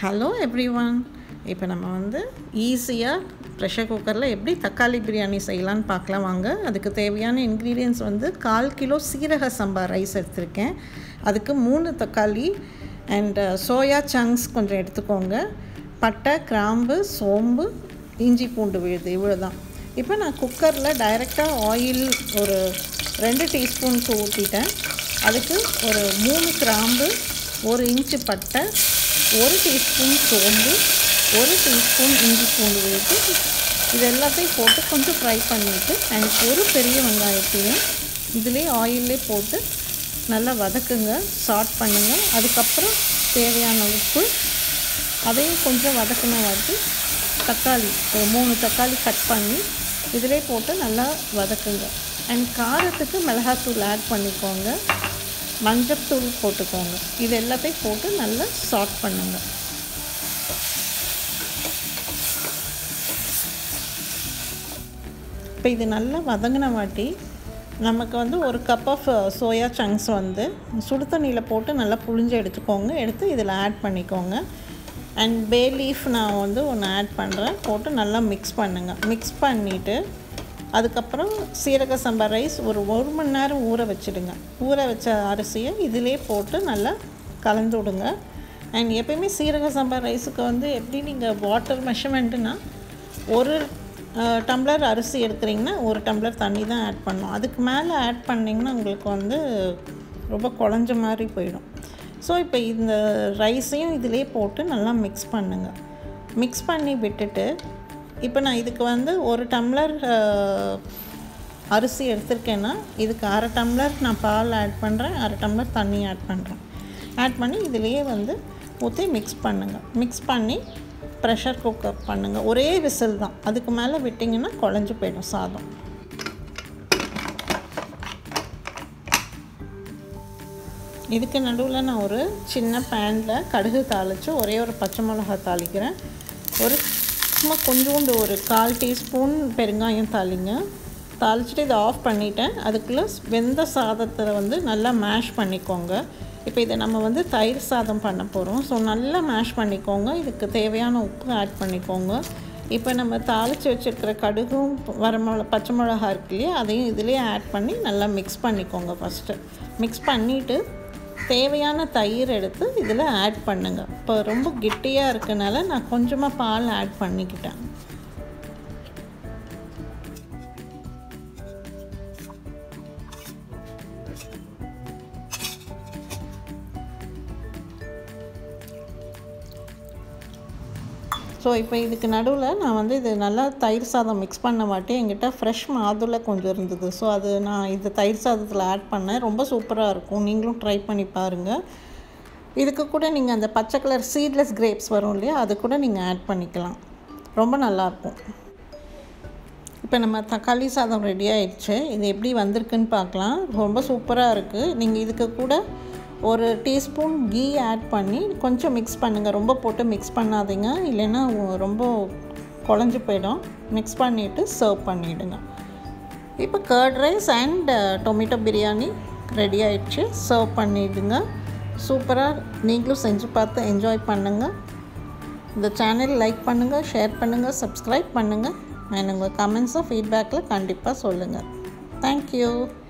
Hello everyone. இப்போ நம்ம வந்து ஈஸியாக ப்ரெஷர் குக்கரில் எப்படி தக்காளி பிரியாணி செய்யலான்னு பார்க்கலாம் வாங்க. அதுக்கு தேவையான இன்க்ரீடியன்ட்ஸ் வந்து 1/4 கிலோ சீரக சம்பா ரைஸ் எடுத்திருக்கேன். அதுக்கு 3 தக்காளி அண்ட் சோயா சங்க்ஸ் கொஞ்சம் எடுத்துக்கோங்க. பட்டை, கிராம்பு, சோம்பு, இஞ்சி பூண்டு விழுது, இவ்வளோ தான். இப்போ நான் குக்கரில் டைரெக்டாக ஆயில் ஒரு 2 டீஸ்பூன்ஸ் ஊற்றிட்டேன். அதுக்கு ஒரு 3 கிராம்பு, 1 இன்ச்சு பட்டை, 1 டீஸ்பூன் சோம்பு, 1 டீஸ்பூன் இஞ்சி பூண்டு விழுது, இது எல்லாத்தையும் போட்டு கொஞ்சம் ஃப்ரை பண்ணிவிட்டு அண்ட் ஒரு பெரிய வெங்காயத்தையும் இதிலே ஆயிலே போட்டு நல்லா வதக்குங்க, சாட் பண்ணுங்கள். அதுக்கப்புறம் தேவையான உப்பு, அதையும் கொஞ்சம் வதக்கின வாட்டி தக்காளி ஒரு 3 தக்காளி கட் பண்ணி இதிலே போட்டு நல்லா வதக்குங்க. அண்ட் காரத்துக்கு மிளகாத்தூள் ஆட் பண்ணிக்கோங்க, மஞ்சத்தூள் போட்டுக்கோங்க. இது எல்லாத்தையும் போட்டு நல்லா சாட் பண்ணுங்க. இப்போ இது நல்லா வதங்கின வாட்டி நமக்கு வந்து ஒரு கப் ஆஃப் சோயா சங்க்ஸ் வந்து சுடு தண்ணியில் போட்டு நல்லா புழிஞ்சு எடுத்துக்கோங்க. எடுத்து இதில் ஆட் பண்ணிக்கோங்க. அண்ட் பே லீஃப் நான் வந்து ஒன்று ஆட் பண்ணுறேன், போட்டு நல்லா மிக்ஸ் பண்ணுங்கள். மிக்ஸ் பண்ணிவிட்டு அதுக்கப்புறம் சீரக சம்பா ரைஸ் ஒரு 1 மணி நேரம் ஊற வச்சுடுங்க. ஊற வச்ச அரிசியை இதிலே போட்டு நல்லா கலந்து விடுங்க. அண்ட் எப்பயுமே சீரக சம்பா ரைஸுக்கு வந்து எப்படி நீங்கள் வாட்டர் மெஷர்மெண்ட்டுனா ஒரு டம்ளர் அரிசி எடுக்கிறீங்கன்னா 1 டம்ளர் தண்ணி தான் ஆட் பண்ணணும். அதுக்கு மேலே ஆட் பண்ணிங்கன்னா உங்களுக்கு வந்து ரொம்ப குழஞ்ச மாதிரி போயிடும். ஸோ இப்போ இந்த ரைஸையும் இதிலே போட்டு நல்லா மிக்ஸ் பண்ணுங்கள். மிக்ஸ் பண்ணி விட்டுட்டு இப்போ நான் இதுக்கு வந்து 1 டம்ளர் அரிசி எடுத்திருக்கேன்னா இதுக்கு 1/2 டம்ளர் நான் பால் ஆட் பண்ணுறேன், 1/2 டம்ளர் தண்ணி ஆட் பண்ணுறேன். ஆட் பண்ணி இதிலேயே வந்து ஊற்றி மிக்ஸ் பண்ணுங்கள். மிக்ஸ் பண்ணி ப்ரெஷர் குக்கர் பண்ணுங்கள். ஒரே விசில் தான், அதுக்கு மேலே விட்டிங்கன்னா குழஞ்சி போயிடும் சாதம். இதுக்கு நடுவில் நான் ஒரு சின்ன பேனில் கடுகு தாளித்து ஒரே ஒரு பச்சை மிளகா தாளிக்கிறேன். ஒரு சும்மா கொஞ்சோண்டு ஒரு 1/4 டீஸ்பூன் பெருங்காயம் தாளிங்க. தாளிச்சிட்டு இதை ஆஃப் பண்ணிவிட்டேன். அதுக்குள்ளே வெந்த சாதத்தில் வந்து நல்லா மேஷ் பண்ணிக்கோங்க. இப்போ இதை நம்ம வந்து தயிர் சாதம் பண்ண போகிறோம். ஸோ நல்லா மேஷ் பண்ணிக்கோங்க. இதுக்கு தேவையான உப்பு ஆட் பண்ணிக்கோங்க. இப்போ நம்ம தாளித்து வச்சுருக்கிற கடுகும் பச்சை மிளகா இருக்கு இல்லையா, அதையும் இதிலே ஆட் பண்ணி நல்லா மிக்ஸ் பண்ணிக்கோங்க. ஃபஸ்ட்டு மிக்ஸ் பண்ணிவிட்டு தேவையான தயிர் எடுத்து இதில் ஆட் பண்ணுங்கள். இப்போ ரொம்ப கெட்டியாக இருக்கனால நான் கொஞ்சமாக பால் ஆட் பண்ணிக்கிட்டேன். ஸோ இப்போ இதுக்கு நடுவில் நான் வந்து இது நல்லா தயிர் சாதம் மிக்ஸ் பண்ண மாட்டேன். என்கிட்ட ஃப்ரெஷ் மாதுளை கொஞ்சம் இருந்தது. ஸோ அது நான் இது தயிர் சாதத்தில் ஆட் பண்ணேன். ரொம்ப சூப்பராக இருக்கும், நீங்களும் ட்ரை பண்ணி பாருங்கள். இதுக்கு கூட நீங்கள் அந்த பச்சை கலர் சீட்லெஸ் கிரேப்ஸ் வரும் இல்லையா, அது கூட நீங்கள் ஆட் பண்ணிக்கலாம், ரொம்ப நல்லாயிருக்கும். இப்போ நம்ம தக்காளி சாதம் ரெடி ஆகிடுச்சு. இது எப்படி வந்திருக்குன்னு பார்க்கலாம். ரொம்ப சூப்பராக இருக்குது. நீங்கள் இதுக்கு கூட ஒரு டீஸ்பூன் கீ ஆட் பண்ணி கொஞ்சம் மிக்ஸ் பண்ணுங்கள். ரொம்ப போட்டு மிக்ஸ் பண்ணாதீங்க, இல்லைன்னா ரொம்ப குழஞ்சி போயிடும். மிக்ஸ் பண்ணிவிட்டு சர்வ் பண்ணிவிடுங்க. இப்போ curd rice and tomato biryani ready ஆகிடுச்சு. சர்வ் பண்ணிவிடுங்க. சூப்பராக நீங்களும் செஞ்சு பார்த்து என்ஜாய் பண்ணுங்கள். இந்த சேனல் லைக் பண்ணுங்கள், ஷேர் பண்ணுங்கள், சப்ஸ்கிரைப் பண்ணுங்கள். அண்ட் உங்கள் கமெண்ட்ஸும் ஃபீட்பேக்கில் கண்டிப்பாக சொல்லுங்கள். தேங்க்யூ.